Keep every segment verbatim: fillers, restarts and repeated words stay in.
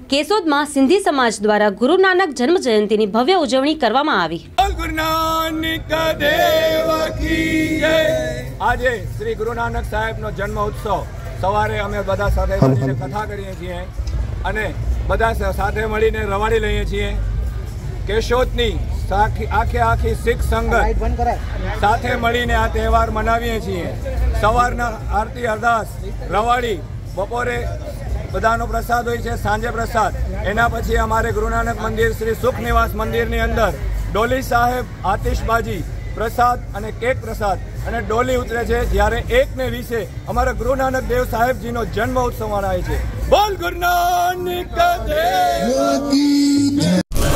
કેશોદમાં સિંધી સમાજ દ્વારા ગુરુ નાનક જન્મ જયંતિની ભવ્ય ઉજવણી કરવામાં આવી। ગુરુ નાનક દેવ કી જય। આજે શ્રી ગુરુ નાનક સાહેબનો જન્મ ઉત્સવ સવારે અમે બધા સાથે મળીને કથા કરીએ છીએ અને બધા સાથે મળીને રવાડી લઈએ છીએ। કેશોદની આખે આખી શીખ સંગત સાથે મળીને આ તહેવાર મનાવીએ છીએ। સવારના આરતી અરદાસ રવાડી, બપોરે બધાનો પ્રસાદ હોય છે, સાંજે પ્રસાદ। એના પછી અમારે ગુરુ નાનક મંદિર શ્રી સુખ નિવાસ મંદિરની અંદર ડોલી સાહેબ આતિશબાજી પ્રસાદ અને કેક પ્રસાદ અને ડોલી ઉતરે છે, જ્યારે એક ને વીસે અમારા ગુરુ નાનક દેવ સાહેબજીનો જન્મ ઉત્સવ મનાય છે। બોલ ગુરુ નાનક દેવ કી।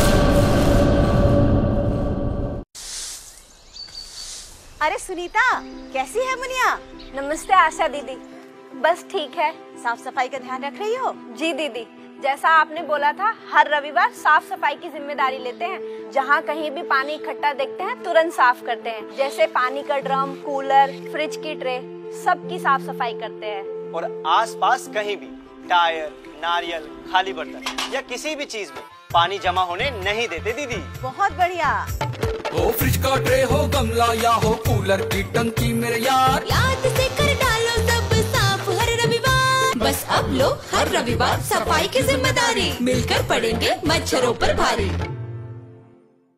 अरे सुनीता, कैसी है मुनिया? नमस्ते आशा दीदी, बस ठीक है। साफ सफाई का ध्यान रख रही हो? जी दीदी, जैसा आपने बोला था हर रविवार साफ सफाई की जिम्मेदारी लेते हैं। जहाँ कहीं भी पानी इकट्ठा देखते हैं तुरंत साफ करते हैं, जैसे पानी का ड्रम, कूलर, फ्रिज की ट्रे, सबकी साफ सफाई करते हैं। और आसपास कहीं भी टायर, नारियल, खाली बर्तन या किसी भी चीज में पानी जमा होने नहीं देते दीदी। बहुत बढ़िया। हो फ्रिज का ट्रे हो, गमला या हो कूलर की टंकी, मेरे यार याद से कर डालो सब साफ हर रविवार। बस अब लो हर रविवार सफाई की जिम्मेदारी, मिलकर पड़ेंगे मच्छरों पर भारी।